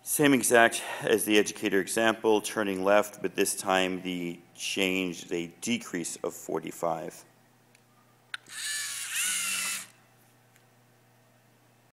Same exact as the educator example, turning left, but this time the change is a decrease of 45.